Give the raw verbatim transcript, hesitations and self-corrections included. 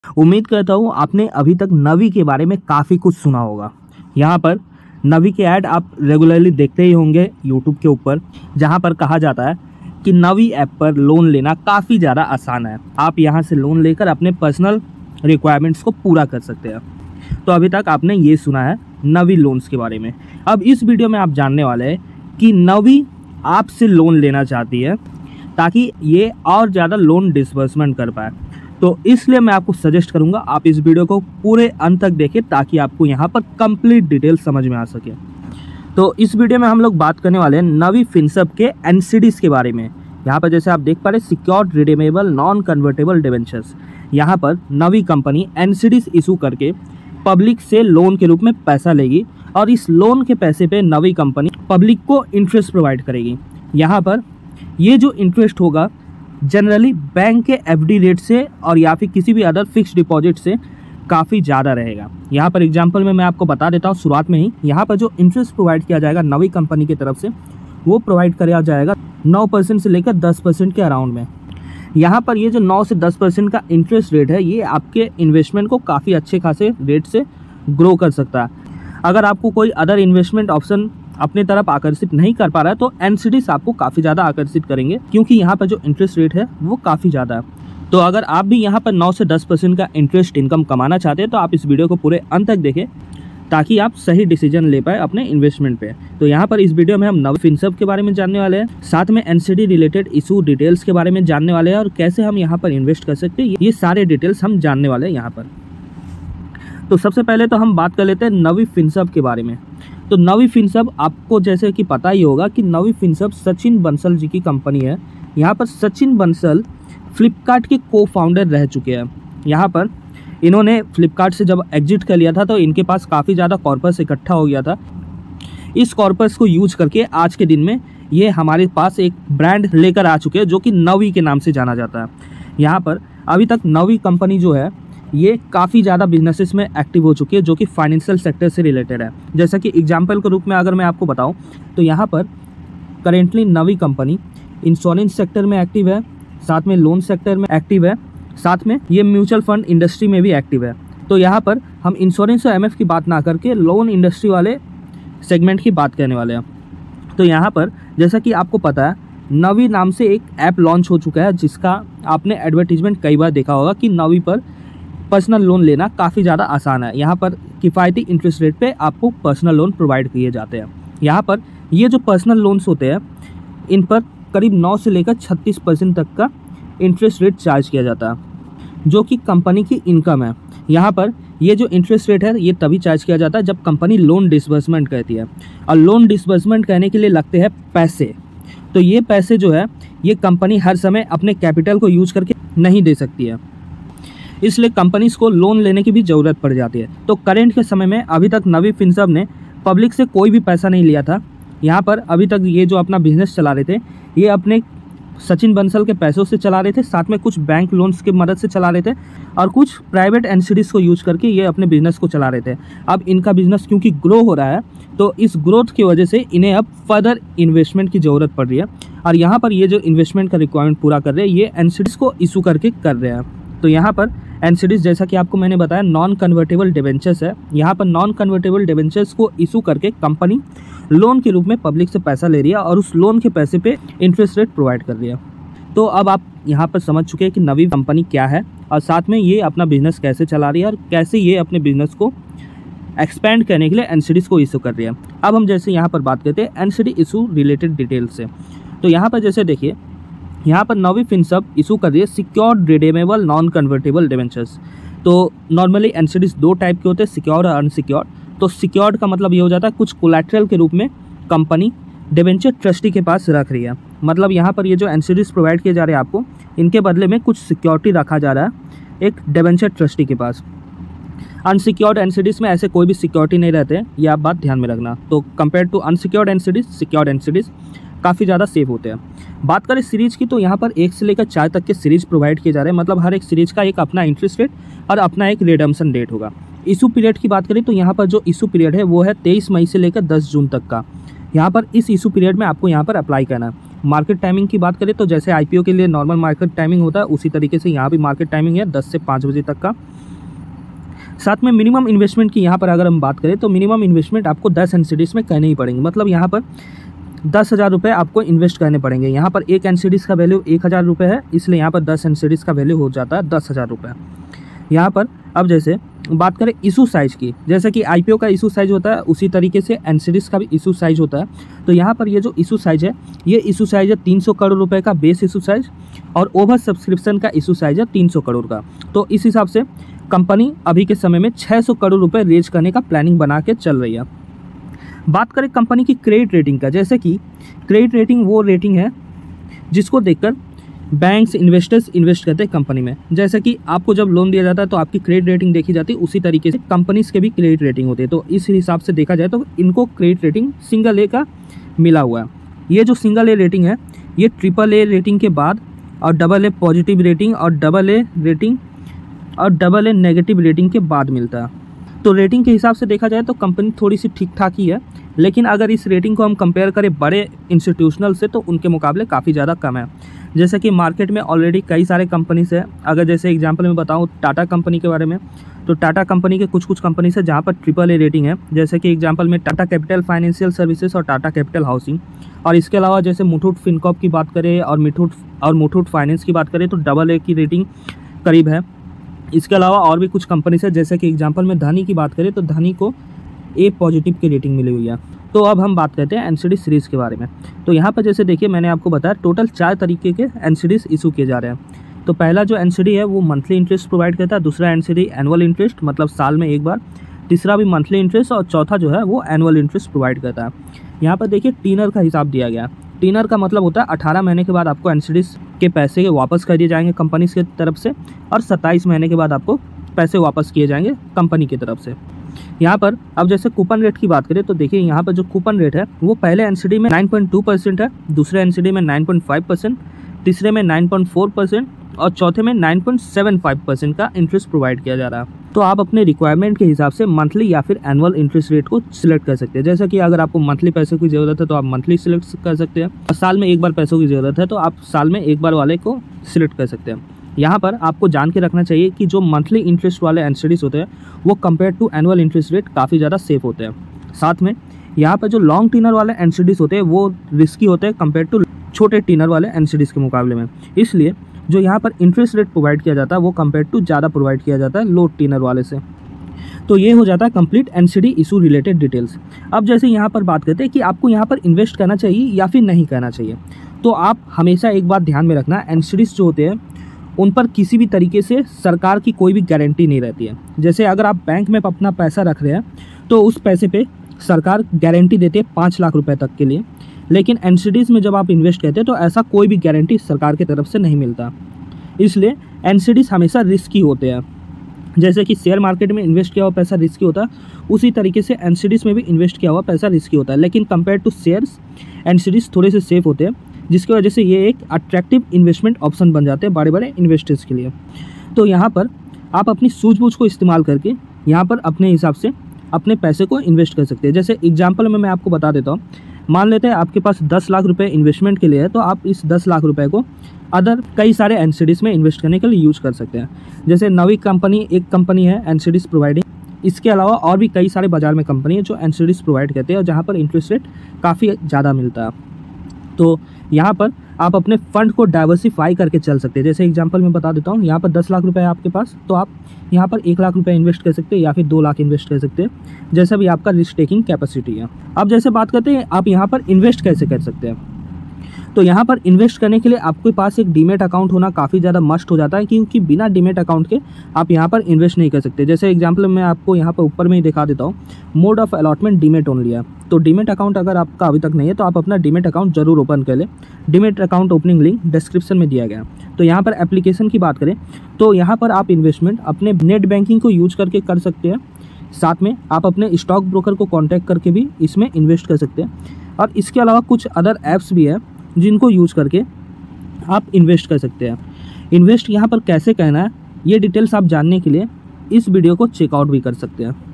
उम्मीद करता हूँ आपने अभी तक नवी के बारे में काफ़ी कुछ सुना होगा। यहाँ पर नवी के ऐड आप रेगुलरली देखते ही होंगे यूट्यूब के ऊपर, जहाँ पर कहा जाता है कि नवी ऐप पर लोन लेना काफ़ी ज़्यादा आसान है। आप यहाँ से लोन लेकर अपने पर्सनल रिक्वायरमेंट्स को पूरा कर सकते हैं। तो अभी तक आपने ये सुना है नवी लोन्स के बारे में। अब इस वीडियो में आप जानने वाले हैं कि नवी आपसे लोन लेना चाहती है ताकि ये और ज़्यादा लोन डिसबर्समेंट कर पाए। तो इसलिए मैं आपको सजेस्ट करूंगा आप इस वीडियो को पूरे अंत तक देखें ताकि आपको यहाँ पर कंप्लीट डिटेल समझ में आ सके। तो इस वीडियो में हम लोग बात करने वाले हैं नवी फिनसर्व के एनसीडीज के बारे में। यहाँ पर जैसे आप देख पा रहे secured redeemable non convertible debentures, यहाँ पर नवी कंपनी एनसीडीज इशू करके पब्लिक से लोन के रूप में पैसा लेगी और इस लोन के पैसे पे नवी कंपनी पब्लिक को इंटरेस्ट प्रोवाइड करेगी। यहाँ पर ये जो इंटरेस्ट होगा जनरली बैंक के एफडी रेट से और या फिर किसी भी अदर फिक्स डिपॉजिट से काफ़ी ज़्यादा रहेगा। यहाँ पर एग्जांपल में मैं आपको बता देता हूँ शुरुआत में ही, यहाँ पर जो इंटरेस्ट प्रोवाइड किया जाएगा नवी कंपनी की तरफ से वो प्रोवाइड किया जाएगा नौ परसेंट से लेकर दस परसेंट के अराउंड में। यहाँ पर ये जो नौ से दस परसेंट का इंटरेस्ट रेट है ये आपके इन्वेस्टमेंट को काफ़ी अच्छे खासे रेट से ग्रो कर सकता है। अगर आपको कोई अदर इन्वेस्टमेंट ऑप्शन अपने तरफ आकर्षित नहीं कर पा रहा है तो एनसीडीज आपको काफ़ी ज़्यादा आकर्षित करेंगे, क्योंकि यहाँ पर जो इंटरेस्ट रेट है वो काफ़ी ज़्यादा है। तो अगर आप भी यहाँ पर नौ से दस परसेंट का इंटरेस्ट इनकम कमाना चाहते हैं तो आप इस वीडियो को पूरे अंत तक देखें ताकि आप सही डिसीजन ले पाए अपने इन्वेस्टमेंट पे। तो यहाँ पर इस वीडियो में हम नवी फिनसर्व के बारे में जानने वाले हैं, साथ में एनसीडी रिलेटेड इशू डिटेल्स के बारे में जानने वाले हैं और कैसे हम यहाँ पर इन्वेस्ट कर सकते हैं, ये सारे डिटेल्स हम जानने वाले हैं यहाँ पर। तो सबसे पहले तो हम बात कर लेते हैं नवी फिनसर्व के बारे में। तो नवी फिनसर्व आपको जैसे कि पता ही होगा कि नवी फिनसर्व सचिन बंसल जी की कंपनी है। यहाँ पर सचिन बंसल फ्लिपकार्ट के को फाउंडर रह चुके हैं। यहाँ पर इन्होंने फ्लिपकार्ट से जब एग्जिट कर लिया था तो इनके पास काफ़ी ज़्यादा कॉर्पस इकट्ठा हो गया था। इस कॉर्पस को यूज करके आज के दिन में ये हमारे पास एक ब्रांड लेकर आ चुके हैं जो कि नवी के नाम से जाना जाता है। यहाँ पर अभी तक नवी कंपनी जो है ये काफ़ी ज़्यादा बिजनेसेस में एक्टिव हो चुकी है जो कि फाइनेंशियल सेक्टर से रिलेटेड है। जैसा कि एग्जांपल के रूप में अगर मैं आपको बताऊं तो यहाँ पर currently Navi company insurance sector में एक्टिव है, साथ में लोन सेक्टर में एक्टिव है, साथ में ये म्यूचुअल फंड इंडस्ट्री में भी एक्टिव है। तो यहाँ पर हम इंश्योरेंस और एमएफ की बात ना करके लोन इंडस्ट्री वाले सेगमेंट की बात करने वाले हैं। तो यहाँ पर जैसा कि आपको पता है नवी नाम से एक ऐप लॉन्च हो चुका है जिसका आपने एडवर्टीजमेंट कई बार देखा होगा कि नवी पर पर्सनल लोन लेना काफ़ी ज़्यादा आसान है। यहाँ पर किफ़ायती इंटरेस्ट रेट पे आपको पर्सनल लोन प्रोवाइड किए जाते हैं। यहाँ पर ये जो पर्सनल लोन्स होते हैं इन पर करीब नौ से लेकर छत्तीस परसेंट तक का इंटरेस्ट रेट चार्ज किया जाता है जो कि कंपनी की इनकम है। यहाँ पर ये जो इंटरेस्ट रेट है ये तभी चार्ज किया जाता है जब कंपनी लोन डिसबर्समेंट करती है, और लोन डिसबर्समेंट करने के लिए लगते हैं पैसे। तो ये पैसे जो है ये कंपनी हर समय अपने कैपिटल को यूज करके नहीं दे सकती है, इसलिए कंपनीज को लोन लेने की भी ज़रूरत पड़ जाती है। तो करेंट के समय में अभी तक नवी फिनसर्व ने पब्लिक से कोई भी पैसा नहीं लिया था। यहाँ पर अभी तक ये जो अपना बिजनेस चला रहे थे ये अपने सचिन बंसल के पैसों से चला रहे थे, साथ में कुछ बैंक लोन्स की मदद से चला रहे थे और कुछ प्राइवेट एनसीडीज को यूज करके ये अपने बिजनेस को चला रहे थे। अब इनका बिजनेस क्योंकि ग्रो हो रहा है तो इस ग्रोथ की वजह से इन्हें अब फर्दर इन्वेस्टमेंट की ज़रूरत पड़ रही है, और यहाँ पर ये जो इन्वेस्टमेंट का रिक्वायरमेंट पूरा कर रहे हैं ये एनसीडीज को इशू करके कर रहे हैं। तो यहाँ पर एनसीडीज जैसा कि आपको मैंने बताया नॉन कन्वर्टेबल डिबेंचर्स है। यहाँ पर नॉन कन्वर्टेबल डिबेंचर्स को इशू करके कंपनी लोन के रूप में पब्लिक से पैसा ले रही है और उस लोन के पैसे पे इंटरेस्ट रेट प्रोवाइड कर रही है। तो अब आप यहाँ पर समझ चुके हैं कि नवी कंपनी क्या है और साथ में ये अपना बिजनेस कैसे चला रही है और कैसे ये अपने बिजनेस को एक्सपेंड करने के लिए एनसीडीज को इशू कर रही है। अब हम जैसे यहाँ पर बात करते हैं एनसीडी इशू रिलेटेड डिटेल से। तो यहाँ पर जैसे देखिए यहाँ पर नवी फिनसर्व इशू कर रही है secured redeemable non convertible debentures. तो नॉर्मली एनसीडीज दो टाइप के होते हैं, सिक्योर्ड और अनसिक्योर्ड। तो सिक्योर्ड का मतलब ये हो जाता है कुछ कोलैटरल के रूप में कंपनी डिबेंचर ट्रस्टी के पास रख रही है। मतलब यहाँ पर ये जो एनसीडीज प्रोवाइड किए जा रहे हैं आपको इनके बदले में कुछ सिक्योरिटी रखा जा रहा है एक डिबेंचर ट्रस्टी के पास। अनसिक्योर्ड एनसीडीज में ऐसे कोई भी सिक्योरिटी नहीं रहते हैं, ये आप बात ध्यान में रखना। तो compare to unsecured NCDs secured NCDs काफ़ी ज़्यादा सेफ होते हैं। बात करें सीरीज की तो यहाँ पर एक से लेकर चार तक के सीरीज प्रोवाइड किए जा रहे हैं। मतलब हर एक सीरीज का एक अपना इंटरेस्ट रेट और अपना एक रिडम्पशन डेट होगा। इशू पीरियड की बात करें तो यहाँ पर जो इशू पीरियड है वो है तेईस मई से लेकर दस जून तक का। यहाँ पर इस इशू पीरियड में आपको यहाँ पर अप्लाई करना है। मार्केट टाइमिंग की बात करें तो जैसे आईपीओ के लिए नॉर्मल मार्केट टाइमिंग होता है उसी तरीके से यहाँ भी मार्केट टाइमिंग है दस से पाँच बजे तक का। साथ में मिनिमम इन्वेस्टमेंट की यहाँ पर अगर हम बात करें तो मिनिमम इन्वेस्टमेंट आपको दस एनसीडीज़ में करने ही पड़ेंगे, मतलब यहाँ पर दस हज़ार रुपये आपको इन्वेस्ट करने पड़ेंगे। यहाँ पर एक एनसीडीज़ का वैल्यू एक हज़ार रुपये है, इसलिए यहाँ पर दस एनसीडीज़ का वैल्यू हो जाता है दस हज़ार रुपये। यहाँ पर अब जैसे बात करें इशू साइज़ की, जैसे कि आईपीओ का इशू साइज़ होता है उसी तरीके से एनसीडीज़ का भी इशू साइज़ होता है। तो यहाँ पर ये जो इशू साइज़ है ये इशू साइज़ है तीन सौ करोड़ रुपए का बेस इशू साइज़, और ओवर सब्सक्रिप्शन का इशू साइज़ है तीन सौ करोड़ का। तो इस हिसाब से कंपनी अभी के समय में छः सौ करोड़ रुपए रेज करने का प्लानिंग बना के चल रही है। बात करें कंपनी की क्रेडिट रेटिंग का, जैसे कि क्रेडिट रेटिंग वो रेटिंग है जिसको देखकर बैंक्स इन्वेस्टर्स इन्वेस्ट करते हैं कंपनी में। जैसे कि आपको जब लोन दिया जाता है तो आपकी क्रेडिट रेटिंग देखी जाती है, उसी तरीके से कंपनीज के भी क्रेडिट रेटिंग होती है। तो इस हिसाब से देखा जाए तो इनको क्रेडिट रेटिंग सिंगल ए का मिला हुआ है। ये जो सिंगल ए रेटिंग है ये ट्रिपल ए रेटिंग के बाद और डबल ए पॉजिटिव रेटिंग और डबल ए रेटिंग और डबल ए नेगेटिव रेटिंग के बाद मिलता है। तो रेटिंग के हिसाब से देखा जाए तो कंपनी थोड़ी सी ठीक ठाक ही है, लेकिन अगर इस रेटिंग को हम कंपेयर करें बड़े इंस्टीट्यूशनल से तो उनके मुकाबले काफ़ी ज़्यादा कम है। जैसे कि मार्केट में ऑलरेडी कई सारे कंपनीज है, अगर जैसे एग्जांपल में बताऊं टाटा कंपनी के बारे में, तो टाटा कंपनी के कुछ कुछ कंपनीज है जहां पर ट्रिपल ए रेटिंग है। जैसे कि एग्जांपल में टाटा कैपिटल फाइनेंशियल सर्विसेज और टाटा कैपिटल हाउसिंग, और इसके अलावा जैसे मुथूट फिनकॉर्प की बात करें और मुथूट और मुथूट फाइनेंस की बात करें तो डबल ए की रेटिंग करीब है। इसके अलावा और भी कुछ कंपनीज है, जैसे कि एग्जांपल में धनी की बात करें तो धनी को ए पॉजिटिव की रेटिंग मिली हुई है। तो अब हम बात करते हैं एनसीडी सीरीज़ के बारे में। तो यहाँ पर जैसे देखिए मैंने आपको बताया टोटल चार तरीके के एनसीडीज इशू किए जा रहे हैं। तो पहला जो एनसीडी है वो मंथली इंटरेस्ट प्रोवाइड करता है, दूसरा एनसीडी एनुअल इंटरेस्ट मतलब साल में एक बार, तीसरा भी मंथली इंटरेस्ट, और चौथा जो है वो एनुअल इंटरेस्ट प्रोवाइड करता है। यहाँ पर देखिए टीनर का हिसाब दिया गया। टीनर का मतलब होता है अठारह महीने के बाद आपको एनसीडीज के पैसे वापस कर दिए जाएंगे कंपनी की तरफ से, और सत्ताईस महीने के बाद आपको पैसे वापस किए जाएंगे कंपनी की तरफ से। यहाँ पर अब जैसे कूपन रेट की बात करें तो देखिए यहाँ पर जो कूपन रेट है वो पहले एनसीडी में नाइन पॉइंट टू परसेंट है, दूसरे एनसीडी में नाइन पॉइंट फाइव परसेंट, तीसरे में नाइन पॉइंट फोर परसेंट और चौथे में nine point seven five percent का इंटरेस्ट प्रोवाइड किया जा रहा है। तो आप अपने रिक्वायरमेंट के हिसाब से मंथली या फिर एनुअल इंटरेस्ट रेट को सिलेक्ट कर सकते हैं। जैसे कि अगर आपको मंथली पैसे की ज़रूरत है तो आप मंथली सिलेक्ट कर सकते हैं, और साल में एक बार पैसों की ज़रूरत है तो आप साल में एक बार वाले को सिलेक्ट कर सकते हैं। यहाँ पर आपको जान के रखना चाहिए कि जो मंथली इंटरेस्ट वाले एनसीडीज होते हैं वो compare to annual interest rate काफ़ी ज़्यादा सेफ होते हैं। साथ में यहाँ पर जो लॉन्ग टीनर वाले एनसीडीज होते हैं वो रिस्की होते हैं कंपेयर टू छोटे टीनर वाले एनसीडीज के मुकाबले में। इसलिए जो यहाँ पर इंटरेस्ट रेट प्रोवाइड किया जाता है वो कंपेयर टू ज़्यादा प्रोवाइड किया जाता है लो टीनर वाले से। तो ये हो जाता है complete NCD issue related details. अब जैसे यहाँ पर बात करते हैं कि आपको यहाँ पर इन्वेस्ट करना चाहिए या फिर नहीं करना चाहिए, तो आप हमेशा एक बात ध्यान में रखना, एनसीडीज जो होते हैं उन पर किसी भी तरीके से सरकार की कोई भी गारंटी नहीं रहती है। जैसे अगर आप बैंक में अपना पैसा रख रहे हैं तो उस पैसे पे सरकार गारंटी देती है पाँच लाख रुपए तक के लिए, लेकिन एनसीडीज़ में जब आप इन्वेस्ट करते हैं तो ऐसा कोई भी गारंटी सरकार की तरफ से नहीं मिलता। इसलिए एनसीडीज़ हमेशा रिस्की होते हैं। जैसे कि शेयर मार्केट में इन्वेस्ट किया हुआ पैसा रिस्की होता है, उसी तरीके से एनसीडीज़ में भी इन्वेस्ट किया हुआ पैसा रिस्की होता है, लेकिन कंपेयर टू शेयर्स एनसीडीज़ थोड़े से सेफ होते हैं, जिसकी वजह से ये एक अट्रैक्टिव इन्वेस्टमेंट ऑप्शन बन जाते हैं बड़े बड़े इन्वेस्टर्स के लिए। तो यहाँ पर आप अपनी सूझबूझ को इस्तेमाल करके यहाँ पर अपने हिसाब से अपने पैसे को इन्वेस्ट कर सकते हैं। जैसे एग्जांपल में मैं आपको बता देता हूँ, मान लेते हैं आपके पास दस लाख रुपए इन्वेस्टमेंट के लिए है, तो आप इस दस लाख रुपए को अदर कई सारे एनसीडीज़ में इन्वेस्ट करने के लिए यूज़ कर सकते हैं। जैसे नवी कंपनी एक कंपनी है एनसीडीज़ प्रोवाइडिंग, इसके अलावा और भी कई सारे बाज़ार में कंपनी है जो एनसीडीज़ प्रोवाइड करते हैं और जहाँ पर इंटरेस्ट रेट काफ़ी ज़्यादा मिलता है। तो यहाँ पर आप अपने फंड को डाइवर्सिफाई करके चल सकते हैं। जैसे एग्जांपल मैं बता देता हूँ, यहाँ पर दस लाख रुपए है आपके पास, तो आप यहाँ पर एक लाख रुपए इन्वेस्ट कर सकते हैं या फिर दो लाख इन्वेस्ट कर सकते हैं, जैसा भी आपका रिस्क टेकिंग कैपेसिटी है। अब जैसे बात करते हैं आप यहाँ पर इन्वेस्ट कैसे कर सकते हैं, तो यहाँ पर इन्वेस्ट करने के लिए आपके पास एक डीमेट अकाउंट होना काफ़ी ज़्यादा मस्ट हो जाता है, क्योंकि बिना डीमेट अकाउंट के आप यहाँ पर इन्वेस्ट नहीं कर सकते। जैसे एग्जांपल मैं आपको यहाँ पर ऊपर में ही दिखा देता हूँ, mode of allotment demat only है। तो डीमेट अकाउंट अगर आपका अभी तक नहीं है तो आप अपना डीमेट अकाउंट जरूर ओपन कर लें। Demat account opening link description में दिया गया है। तो यहाँ पर एप्लीकेशन की बात करें तो यहाँ पर आप इन्वेस्टमेंट अपने नेट बैंकिंग को यूज करके कर सकते हैं, साथ में आप अपने स्टॉक ब्रोकर को कॉन्टैक्ट करके भी इसमें इन्वेस्ट कर सकते हैं, और इसके अलावा कुछ अदर ऐप्स भी है जिनको यूज़ करके आप इन्वेस्ट कर सकते हैं। इन्वेस्ट यहाँ पर कैसे करना है ये डिटेल्स आप जानने के लिए इस वीडियो को चेकआउट भी कर सकते हैं।